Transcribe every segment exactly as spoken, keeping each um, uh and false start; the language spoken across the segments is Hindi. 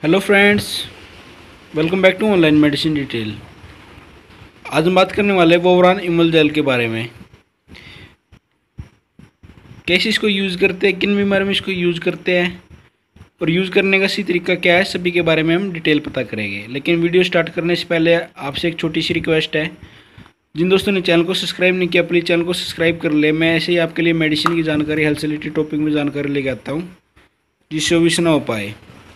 Hello friends, welcome back to online medicine detail. आज हम बात करने वाले हैं वोवरान इमल जेल के बारे में। कैसे इसको यूज़ करते हैं, किन बीमारियों में इसको यूज़ करते हैं और यूज़ करने का सही तरीका क्या है, सभी के बारे में हम डिटेल पता करेंगे। लेकिन वीडियो स्टार्ट करने से पहले आपसे एक छोटी सी रिक्वेस्ट है, जिन दोस्तों ने चैनल को सब्सक्राइब नहीं किया प्लीज़ चैनल को सब्सक्राइब कर ले। मैं ऐसे ही आपके लिए मेडिसिन की जानकारी, हेल्थ से रिलेटेड टॉपिक में जानकारी लेके आता हूँ जिससे मिस ना हो पाए।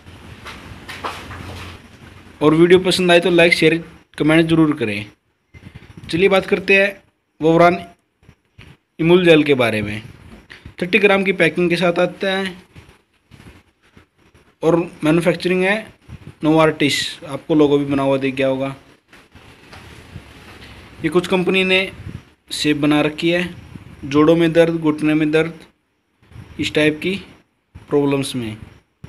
और वीडियो पसंद आए तो लाइक शेयर कमेंट ज़रूर करें। चलिए बात करते हैं वोवरान इमुल जेल के बारे में। थर्टी ग्राम की पैकिंग के साथ आता है और मैन्युफैक्चरिंग है नोवार्टिस। आपको लोगो भी बना हुआ दिख गया होगा। ये कुछ कंपनी ने सेब बना रखी है जोड़ों में दर्द, घुटने में दर्द, इस टाइप की प्रॉब्लम्स में।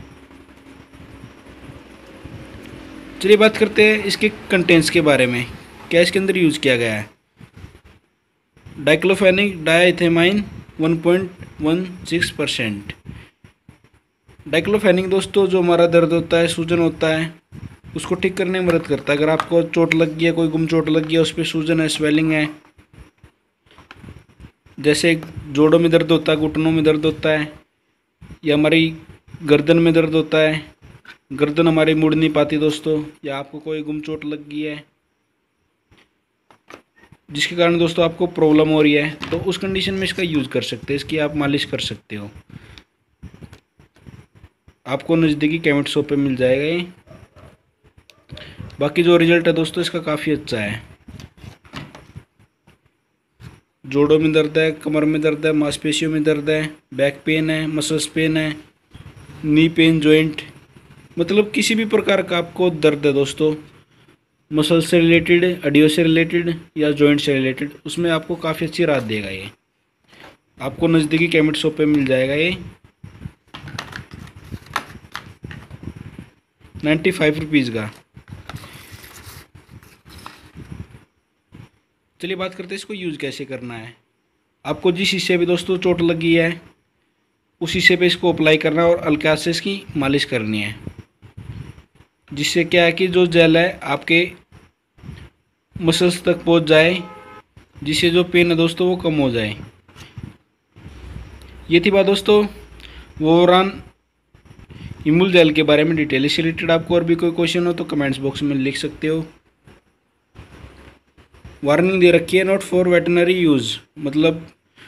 चलिए बात करते हैं इसके कंटेंट्स के बारे में, क्या इसके अंदर यूज़ किया गया है। Diclofenac diethylamine one point one six percent. Diclofenac दोस्तों जो हमारा दर्द होता है, सूजन होता है, उसको ठीक करने में मदद करता है। अगर आपको चोट लग गई है, कोई गुम चोट लग गई है, उस पर सूजन है, स्वेलिंग है, जैसे जोड़ों में दर्द होता है, घुटनों में दर्द होता है, या हमारी गर्दन में दर्द होता है, गर्दन हमारी मुड़ नहीं पाती दोस्तों, या आपको कोई गुम चोट लग गई है जिसके कारण दोस्तों आपको प्रॉब्लम हो रही है, तो उस कंडीशन में इसका यूज़ कर सकते हैं। इसकी आप मालिश कर सकते हो। आपको नज़दीकी केमिस्ट शॉप पे मिल जाएगा ये। बाकी जो रिजल्ट है दोस्तों इसका काफ़ी अच्छा है। जोड़ों में दर्द है, कमर में दर्द है, मांसपेशियों में दर्द है, बैक पेन है, मसल्स पेन है, नी पेन, जॉइंट, मतलब किसी भी प्रकार का आपको दर्द है दोस्तों, मसल से रिलेटेड, हड्डियों से रिलेटेड या जॉइंट से रिलेटेड, उसमें आपको काफ़ी अच्छी राहत देगा ये। आपको नज़दीकी केमिस्ट शॉप पे मिल जाएगा ये नाइन्टी फाइव रुपीज़ का। चलिए बात करते हैं इसको यूज़ कैसे करना है। आपको जिस हिस्से पे दोस्तों चोट लगी है उस हिस्से पे इसको अप्लाई करना है और हल्के हाथ से इसकी मालिश करनी है, जिससे क्या है कि जो जेल है आपके मसल्स तक पहुंच जाए, जिससे जो पेन है दोस्तों वो कम हो जाए। ये थी बात दोस्तों वोवरान इमुल जेल के बारे में डिटेल। इससे रिलेटेड आपको और भी कोई क्वेश्चन हो तो कमेंट्स बॉक्स में लिख सकते हो। वार्निंग दे रखी है नॉट फॉर वेटनरी यूज़, मतलब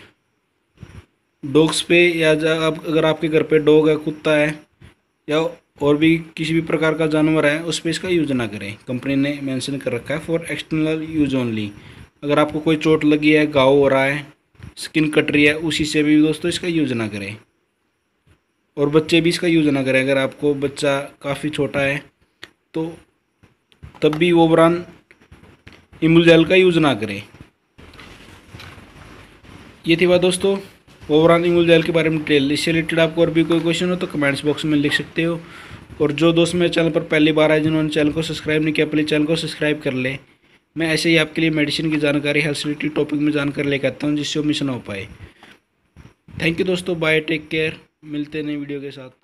डॉग्स पे, या आप अगर आपके घर पे डॉग है, कुत्ता है, या और भी किसी भी प्रकार का जानवर है, उस पर इसका यूज़ ना करें। कंपनी ने मेंशन कर रखा है फॉर एक्सटर्नल यूज ओनली। अगर आपको कोई चोट लगी है, घाव हो रहा है, स्किन कट रही है, उसी से भी दोस्तों इसका यूज़ ना करें। और बच्चे भी इसका यूज़ ना करें। अगर आपको बच्चा काफ़ी छोटा है तो तब भी वोवरान इमुल जेल का यूज़ ना करें। ये थी बात दोस्तों वोवरान इमुल जेल के बारे में डिटेल। इससे रिलेटेड आपको और भी कोई क्वेश्चन हो तो कमेंट्स बॉक्स में लिख सकते हो। और जो दोस्त मेरे चैनल पर पहली बार आए, जिन्होंने चैनल को सब्सक्राइब नहीं किया, प्लीज़ चैनल को सब्सक्राइब कर ले। मैं ऐसे ही आपके लिए मेडिसिन की जानकारी, हेल्थ से रिलेटेड टॉपिक में जानकारी लेकर आता हूँ जिससे वो मिस ना हो पाए। थैंक यू दोस्तों, बाय, टेक केयर। मिलते हैं नई वीडियो के साथ।